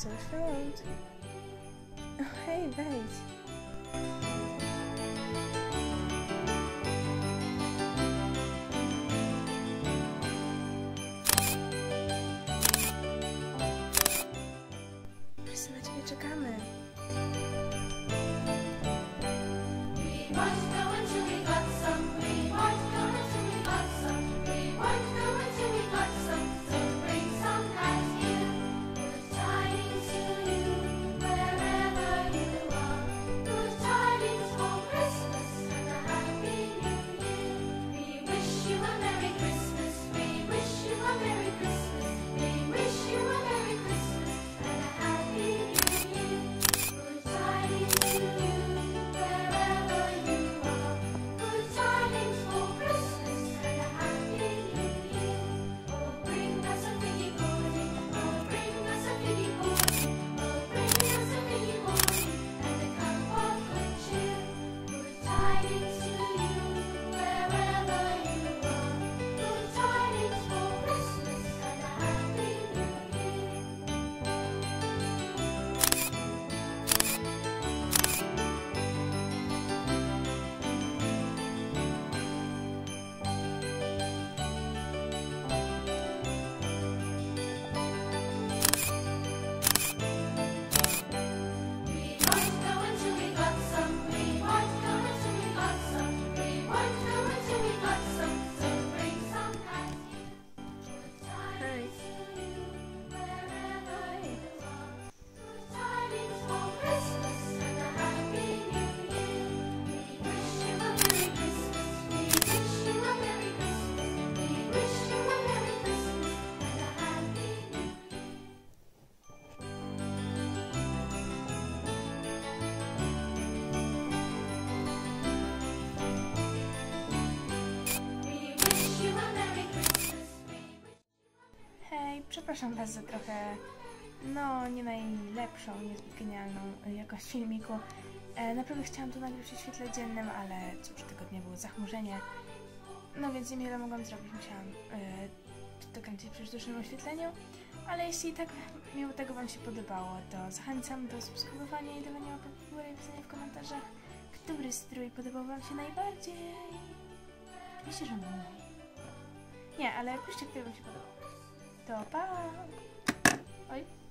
so świąt. Hej, wejdź. Wszyscy na ciebie czekamy. Przepraszam was za trochę, no nie najlepszą, niezbyt genialną jakość filmiku. Naprawdę chciałam to nagrać przy świetle dziennym, ale cóż, tego dnia było zachmurzenie. No więc niewiele mogłam zrobić, musiałam dokończyć przy sztucznym oświetleniu. Ale jeśli tak mimo tego wam się podobało, to zachęcam do subskrybowania i dawania łapek w górę i pisania w komentarzach, który strój podobał wam się najbardziej. Oczywiście, że mój. Nie, ale piszcie, który wam się podobał. To pa! Oj.